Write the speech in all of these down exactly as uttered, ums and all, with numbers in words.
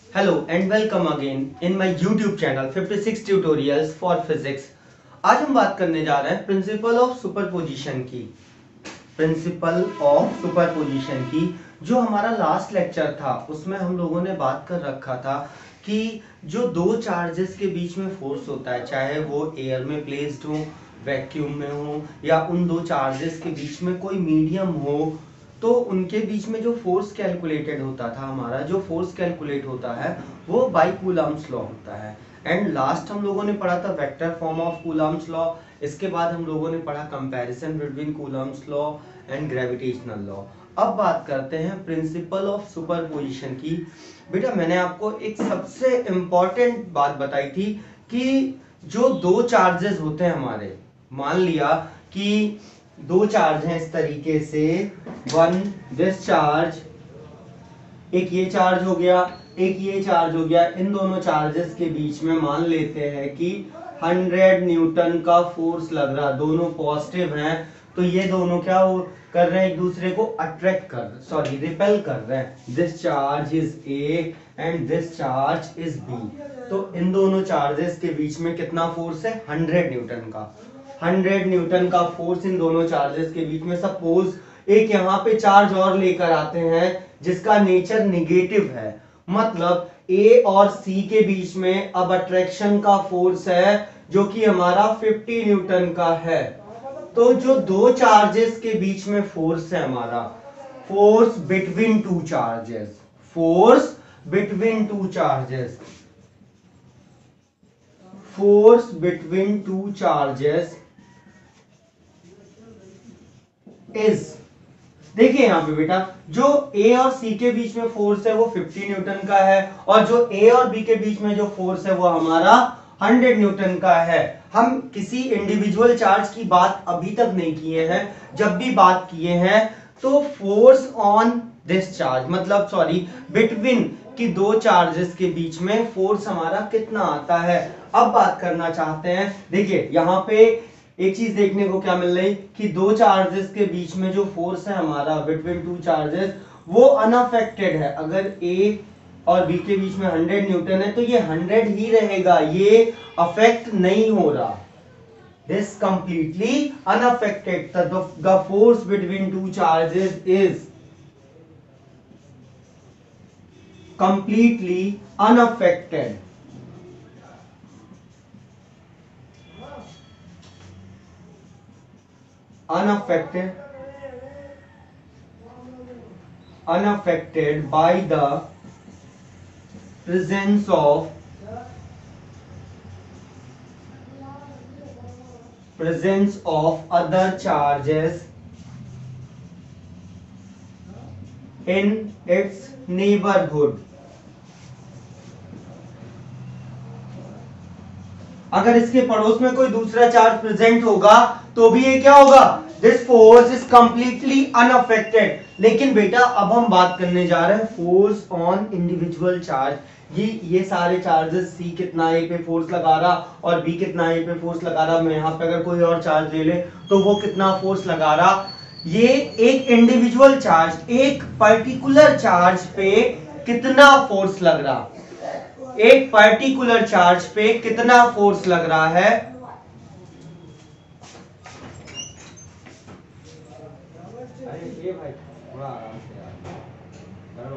Hello and welcome again in my YouTube channel fifty-six Tutorials for Physics। आज हम बात करने जा रहे हैं प्रिंसिपल ऑफ सुपरपोजिशन की प्रिंसिपल ऑफ सुपरपोजिशन की जो हमारा लास्ट लेक्चर था उसमें हम लोगों ने बात कर रखा था कि जो दो चार्जेस के बीच में फोर्स होता है, चाहे वो एयर में प्लेस्ड हो, वैक्यूम में हो या उन दो चार्जेस के बीच में कोई मीडियम हो, तो उनके बीच में जो फोर्स कैलकुलेटेड होता था, हमारा जो फोर्स कैलकुलेट होता है वो बाय कूलम्ब्स लॉ होता है। एंड लास्ट हम लोगों ने पढ़ा था vector form of Coulomb's law. इसके बाद हम लोगों ने पढ़ा comparison between Coulomb's law and gravitational law. अब बात करते हैं प्रिंसिपल ऑफ सुपरपोजिशन की। बेटा मैंने आपको एक सबसे इंपॉर्टेंट बात बताई थी कि जो दो चार्जेस होते हैं हमारे, मान लिया कि दो चार्ज हैं इस तरीके से, वन दिस चार्ज, एक ये चार्ज हो गया, एक ये चार्ज हो गया। इन दोनों चार्जेस के बीच में मान लेते हैं कि हंड्रेड न्यूटन का फोर्स लग रहा, दोनों पॉजिटिव हैं, तो ये दोनों क्या हो कर रहे हैं, एक दूसरे को अट्रैक्ट कर सॉरी रिपेल कर रहे हैं। This charge is A and this charge is B. तो इन दोनों चार्जेस के बीच में कितना फोर्स है, हंड्रेड न्यूटन का। हंड्रेड न्यूटन का फोर्स इन दोनों चार्जेस के बीच में। सपोज एक यहाँ पे चार्ज और लेकर आते हैं जिसका नेचर निगेटिव है, मतलब ए और सी के बीच में अब अट्रैक्शन का फोर्स है जो कि हमारा फिफ्टी न्यूटन का है। तो जो दो चार्जेस के बीच में फोर्स है हमारा, force between two charges, force between two charges, force between two charges is, देखिए यहां पे बेटा जो ए और सी के बीच में फोर्स है वो फिफ्टी न्यूटन का है और जो ए और बी के बीच में जो फोर्स है वो हमारा हंड्रेड न्यूटन का है। हम किसी इंडिविजुअल चार्ज की बात अभी तक नहीं किए हैं, जब भी बात किए हैं तो फोर्स ऑन दिस चार्ज, मतलब सॉरी बिटवीन कि दो चार्जेस के बीच में फोर्स हमारा कितना आता है। अब बात करना चाहते हैं, देखिए यहां पे एक चीज देखने को क्या मिल रही कि दो चार्जेस के बीच में जो फोर्स है हमारा बिटवीन टू चार्जेस वो अनअफेक्टेड है। अगर ए और बी के बीच में हंड्रेड न्यूटन है तो ये हंड्रेड ही रहेगा, ये अफेक्ट नहीं हो रहा। This completely unaffected, the force between two charges is completely unaffected, unaffected unaffected by the presence of presence of other charges in its neighborhood। अगर इसके पड़ोस में कोई दूसरा चार्ज प्रेजेंट होगा तो भी ये क्या होगा, this force is completely unaffected. लेकिन बेटा अब हम बात करने जा रहे हैं फोर्स ऑन इंडिविजुअल चार्ज। ये ये सारे चार्जेस, सी कितना ए पे फोर्स लगा रहा और बी कितना ए पे फोर्स लगा रहा, मैं यहाँ पे अगर कोई और चार्ज ले ले तो वो कितना फोर्स लगा रहा। ये एक इंडिविजुअल चार्ज, एक पर्टिकुलर चार्ज पे कितना फोर्स लग रहा, एक पर्टिकुलर चार्ज पे कितना फोर्स लग रहा है। अरे ये भाई थोड़ा आराम से यार,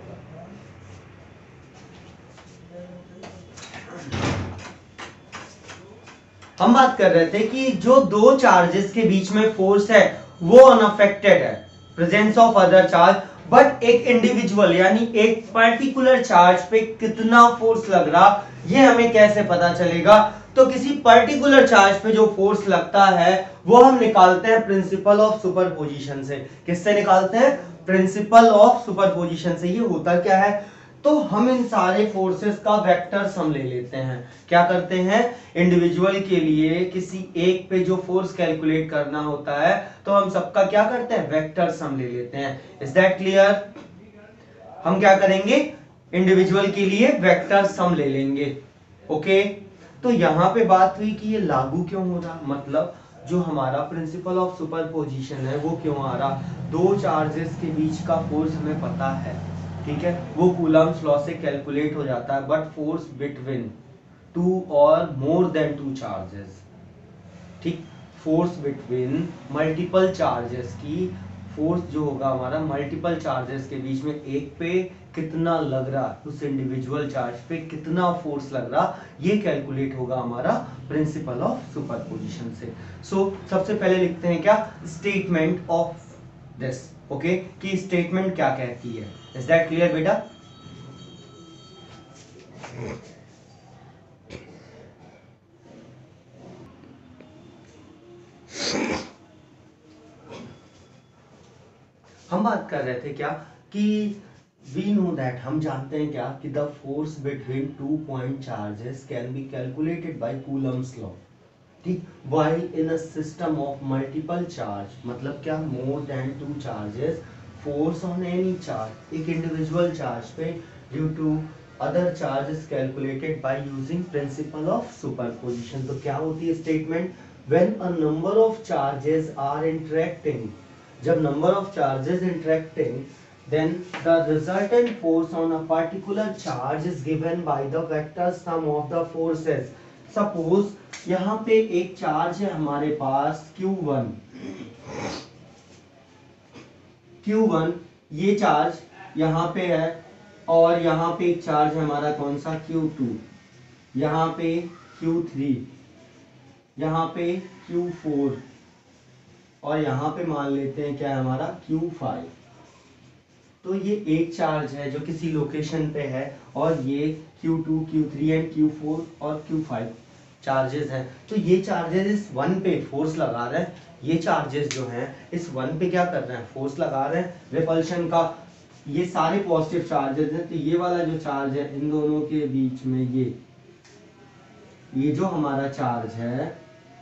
हम बात कर रहे थे कि जो दो चार्जेस के बीच में फोर्स है वो अनअफेक्टेड है, presence of other charge, but एक इंडिविजुअल यानी एक पर्टिकुलर चार्ज पे कितना फोर्स लग रहा ये हमें कैसे पता चलेगा। तो किसी पर्टिकुलर चार्ज पे जो फोर्स लगता है वो हम निकालते हैं प्रिंसिपल ऑफ सुपरपोजिशन से। किससे निकालते हैं, प्रिंसिपल ऑफ सुपरपोजिशन से। ये होता क्या है, तो हम इन सारे फोर्सेस का वेक्टर सम ले लेते हैं। क्या करते हैं, इंडिविजुअल के लिए किसी एक पे जो फोर्स कैलकुलेट करना होता है तो हम सबका क्या करते हैं, वेक्टर सम ले लेते हैं। Is that clear. हम क्या करेंगे, इंडिविजुअल के लिए वेक्टर सम ले लेंगे। ओके, तो यहां पे बात हुई कि ये लागू क्यों हो रहा, मतलब जो हमारा प्रिंसिपल ऑफ सुपरपोजिशन है वो क्यों आ रहा। दो चार्जेस के बीच का फोर्स हमें पता है, ठीक है, वो कूलम्स लॉ से कैलकुलेट हो जाता है, बट फोर्स बिटवीन टू और मोर देन टू चार्जेस, ठीक, फोर्स बिटवीन मल्टीपल चार्जेस की, फोर्स जो होगा हमारा मल्टीपल चार्जेस के बीच में एक पे कितना लग रहा, उस इंडिविजुअल चार्ज पे कितना फोर्स लग रहा, ये कैलकुलेट होगा हमारा प्रिंसिपल ऑफ सुपरपोजिशन से। सो so, सबसे पहले लिखते हैं क्या, स्टेटमेंट ऑफ दिस, ओके, कि स्टेटमेंट क्या कहती है। इज दैट क्लियर बेटा? हम बात कर रहे थे क्या कि वी नो दैट, हम जानते हैं क्या कि the force between two point charges can be calculated by Coulomb's law, ठीक, while in a system of multiple charge, मतलब क्या, more than two charges, force on any charge, एक इंडिविजुअल चार्ज पे due to other charge is calculated by using principle of superposition. तो क्या होती है statement, when a number of charges are interacting, जब number of charges interacting, then the resultant force on a particular charge is given by the vector sum of the forces। Suppose यहाँ पे एक charge है हमारे पास Q one, Q one, ये charge यहाँ पे है, और यहाँ पे एक चार्ज है हमारा कौन सा, क्यू टू, यहाँ पे क्यू थ्री, यहाँ पे क्यू फोर, और यहाँ पे मान लेते हैं क्या है हमारा क्यू फाइव। तो ये एक चार्ज है जो किसी लोकेशन पे है, और ये Q two, Q three and Q four और क्यू फाइव चार्जेस हैं। तो ये चार्जेस इस वन पे फोर्स लगा रहे हैं, ये चार्जेस जो हैं इस वन पे क्या कर रहे हैं, फोर्स लगा रहे हैं रिपल्शन का। ये सारे पॉजिटिव चार्जेस हैं, तो ये वाला जो चार्ज है इन दोनों के बीच में, ये ये जो हमारा चार्ज है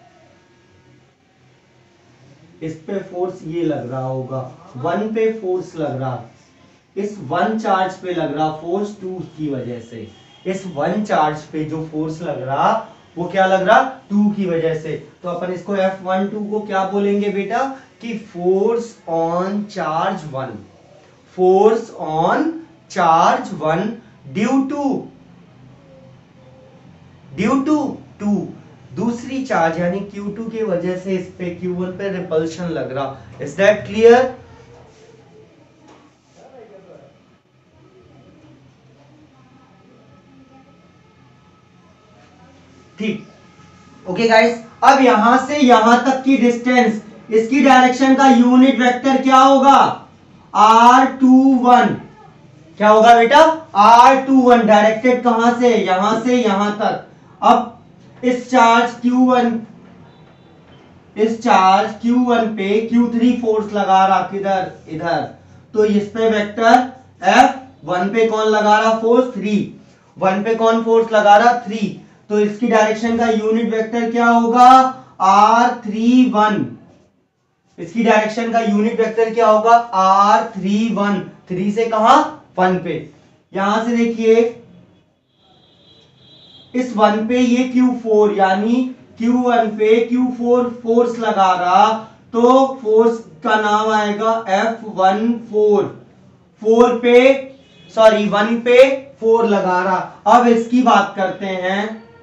इस पे फोर्स ये लग रहा होगा, वन पे फोर्स लग रहा, इस वन चार्ज पे लग रहा फोर्स टू की वजह से, इस वन चार्ज पे जो फोर्स लग रहा वो क्या लग रहा, टू की वजह से। तो अपन इसको एफ वन टू को क्या बोलेंगे बेटा, कि force on charge one, force on charge one due to, due to to दूसरी चार्ज यानी क्यू टू की वजह से इस पे क्यू वन पे रिपल्शन लग रहा। Is that clear? ठीक, ओके गाइस, अब यहां से यहां तक की डिस्टेंस, इसकी डायरेक्शन का यूनिट वेक्टर क्या होगा, आर टू वन, क्या होगा बेटा, आर टू वन, डायरेक्टेड कहां से, यहां से यहां तक। अब इस चार्ज क्यू वन, इस चार्ज क्यू वन पे क्यू थ्री फोर्स लगा रहा, किधर, इधर, तो इस पे वेक्टर एफ वन पे कौन लगा रहा फोर्स, थ्री, वन पे कौन फोर्स लगा रहा, थ्री, तो इसकी डायरेक्शन का यूनिट वेक्टर क्या होगा, आर थ्री वन, इसकी डायरेक्शन का यूनिट वेक्टर क्या होगा, आर थ्री वन, थ्री से कहा, वन पे। यहां से देखिए इस वन पे ये क्यू फोर, यानी क्यू वन पे क्यू फोर फोर्स लगा रहा, तो फोर्स का नाम आएगा एफ वन फोर, फोर पे सॉरी वन पे फोर लगा रहा। अब इसकी बात करते हैं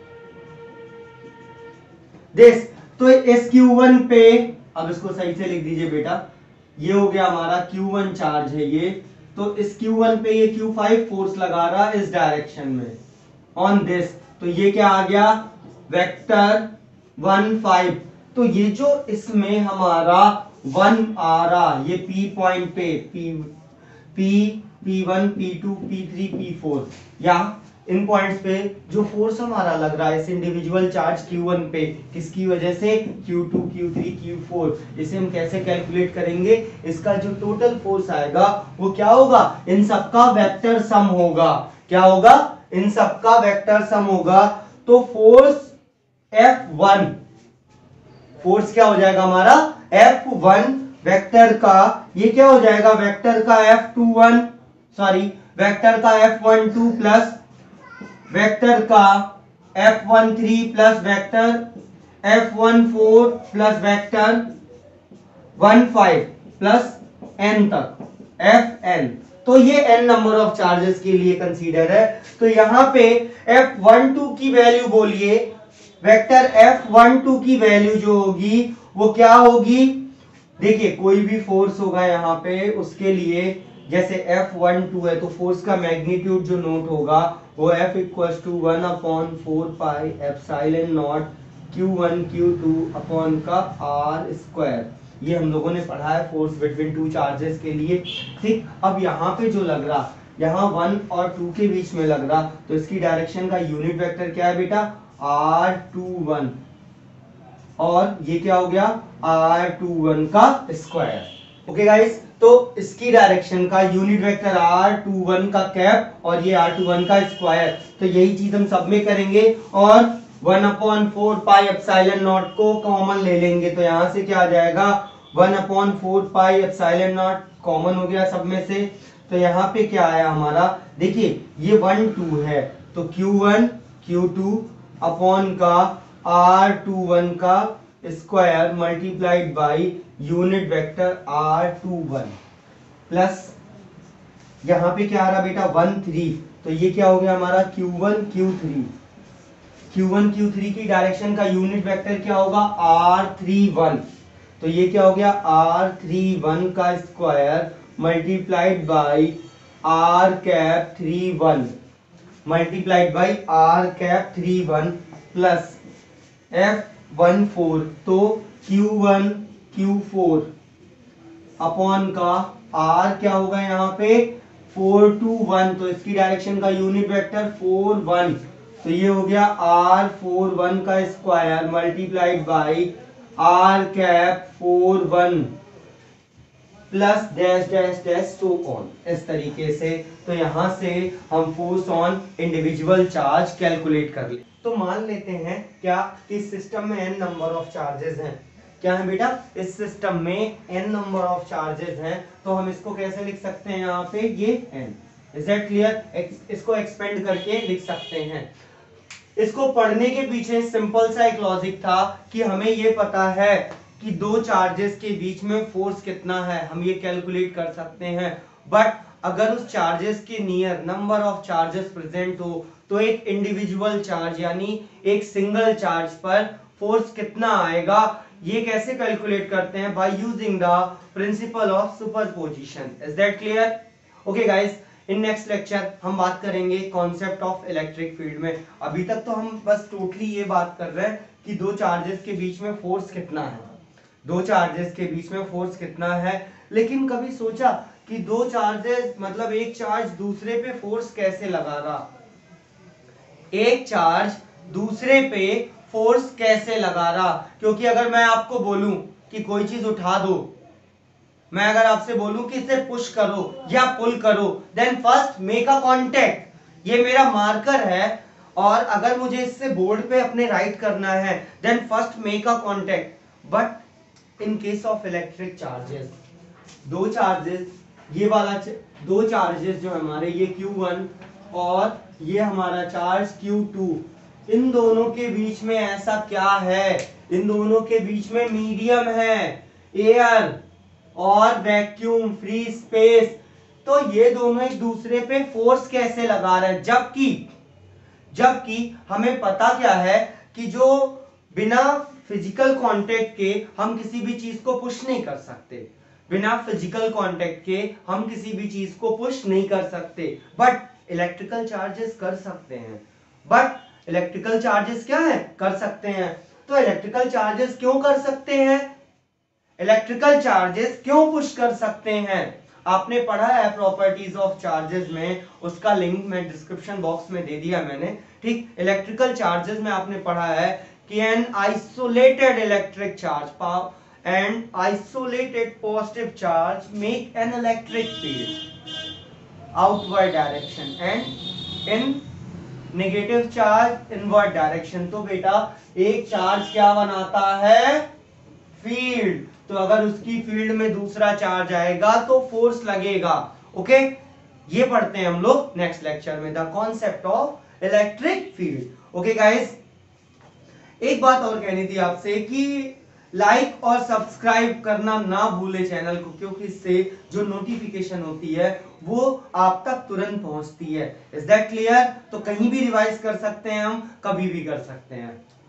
दिस, तो इस क्यू वन पे, अब इसको सही से लिख दीजिए बेटा, ये हो गया हमारा क्यू वन चार्ज है ये, तो इस क्यू वन पे ये क्यू फाइव फोर्स लगा रहा इस डायरेक्शन में ऑन दिस, तो ये क्या आ गया, वेक्टर वन फाइव। तो ये जो इसमें हमारा वन आ रहा, ये पी पॉइंट पे, P P P one, P two, P three, P four, या इन पॉइंट्स पे जो फोर्स हमारा लग रहा है इस इंडिविजुअल चार्ज क्यू वन पे, किसकी वजह से, Q two, Q three, Q four, इसे हम कैसे कैलकुलेट करेंगे, इसका जो टोटल फोर्स आएगा वो क्या होगा, इन सबका वेक्टर सम होगा, क्या होगा, इन सबका वेक्टर सम होगा। तो फोर्स एफ वन, फोर्स क्या हो जाएगा हमारा, एफ वन वेक्टर का, ये क्या हो जाएगा, वेक्टर का F two one, sorry vector का F one two plus vector का F one three plus vector F one four plus vector one five plus N तक, एफ एन, तो ये n नंबर ऑफ चार्जेस के लिए consider है। तो यहाँ पे एफ वन टू की वैल्यू बोलिए, वेक्टर एफ वन टू की वैल्यू जो होगी वो क्या होगी, देखिए कोई भी फोर्स होगा यहाँ पे उसके लिए, जैसे एफ वन टू है तो फोर्स का मैग्नीट्यूड जो नोट होगा वो F equals to one upon four pi epsilon naught Q one Q two upon का आर स्क्वायर। ये हम लोगों ने पढ़ा है फोर्स बिटवीन टू चार्जेस के लिए। ठीक, अब यहाँ पे जो लग रहा, यहाँ वन और टू के बीच में लग रहा, तो इसकी डायरेक्शन का यूनिट वेक्टर क्या है बेटा, आर टू वन, और ये क्या हो गया आर टू वन का स्क्वायर। ओके गाइस, तो इसकी डायरेक्शन का unit vector R two one का कैप और ये आर टू वन का स्क्वायर। तो यही चीज हम सब में करेंगे और one upon four pi epsilon naught को कॉमन ले लेंगे, तो यहां से क्या आ जाएगा one upon four pi epsilon naught common हो गया सब में से। तो यहाँ पे क्या आया हमारा, देखिए ये वन टू है तो Q one Q two upon का आर टू वन का square multiplied by unit vector R two one plus यहाँ पे क्या आ रहा बेटा वन थ्री, तो ये क्या हो गया हमारा Q one Q three, Q one Q three की डायरेक्शन का यूनिट वेक्टर क्या होगा आर थ्री वन, तो ये क्या हो गया आर थ्री वन का square multiplied by R cap three one multiplied by R cap three one plus F one four, तो Q one Q four upon का आर क्या होगा यहाँ पे फोर टू वन, तो इसकी डायरेक्शन का यूनिट वेक्टर फोर वन, तो ये हो गया आर फोर वन का square multiplied by R cap four one plus dash dash dash so on, इस तरीके से। तो यहां से हम force on individual charge calculate कर ले। तो मान लेते हैं क्या कि सिस्टम में n नंबर ऑफ चार्जेस हैं, क्या है बेटा इस सिस्टम में n नंबर ऑफ चार्जेस हैं, तो हम इसको कैसे लिख सकते हैं यहाँ पे ये n, इज दैट क्लियर, इसको एक्सपेंड करके लिख सकते हैं। इसको पढ़ने के पीछे सिंपल सा एक लॉजिक था कि हमें ये पता है कि दो चार्जेस के बीच में फोर्स कितना है, हम ये कैलकुलेट कर सकते हैं। बट अगर उस चार्जेस के near number of charges present हो तो एक इंडिविजुअल चार्ज यानी एक सिंगल चार्ज पर फोर्स कितना आएगा, ये कैसे कैलकुलेट करते हैं, by using the principle of superposition. Is that clear? Okay guys, in next lecture हम बात करेंगे कॉन्सेप्ट ऑफ इलेक्ट्रिक फील्ड में। अभी तक तो हम बस टोटली ये बात कर रहे हैं कि दो चार्जेस के बीच में फोर्स कितना है, दो चार्जेस के बीच में फोर्स कितना है, लेकिन कभी सोचा कि दो चार्जेस मतलब एक चार्ज दूसरे पे फोर्स कैसे लगा रहा, एक चार्ज दूसरे पे फोर्स कैसे लगा रहा। क्योंकि अगर मैं आपको बोलूं कि कोई चीज उठा दो, मैं अगर आपसे बोलूं कि इसे पुश करो या पुल करो, then first make a contact, ये मेरा मार्कर है, और अगर मुझे इससे बोर्ड पे अपने राइट करना है then first make a contact. But in case of electric charges, दो चार्जेस, ये वाला दो चार्जेस जो हमारे ये क्यू वन और ये हमारा चार्ज क्यू टू, इन दोनों के बीच में ऐसा क्या है, इन दोनों के बीच में मीडियम है, एयर और वैक्यूम फ्री स्पेस। तो ये दोनों एक दूसरे पे फोर्स कैसे लगा रहे हैं, जबकि जबकि हमें पता क्या है कि जो बिना फिजिकल कांटेक्ट के हम किसी भी चीज को पुश नहीं कर सकते, बिना फिजिकल कांटेक्ट के हम किसी भी चीज को पुश नहीं कर सकते, बट इलेक्ट्रिकल चार्जेस कर सकते हैं। बट इलेक्ट्रिकल चार्जेस क्या है, कर सकते हैं। तो इलेक्ट्रिकल चार्जेस क्यों कर सकते हैं, इलेक्ट्रिकल चार्जेस क्यों पुश कर सकते हैं, आपने पढ़ा है प्रॉपर्टीज ऑफ चार्जेस में, उसका लिंक मैं डिस्क्रिप्शन बॉक्स में दे दिया मैंने। ठीक, इलेक्ट्रिकल चार्जेस में आपने पढ़ा है कि an isolated electric charge and isolated positive charge make an electric field outward direction and in negative charge inward direction. तो बेटा एक चार्ज क्या बनाता है, फील्ड, तो अगर उसकी फील्ड में दूसरा चार्ज आएगा तो फोर्स लगेगा। ओके, ये पढ़ते हैं हम लोग नेक्स्ट लेक्चर में, the concept of electric field. Okay guys, एक बात और कहनी थी आपसे कि लाइक और सब्सक्राइब करना ना भूले चैनल को, क्योंकि इससे जो नोटिफिकेशन होती है वो आप तक तुरंत पहुंचती है। Is that clear? तो कहीं भी रिवाइज कर सकते हैं हम, कभी भी कर सकते हैं।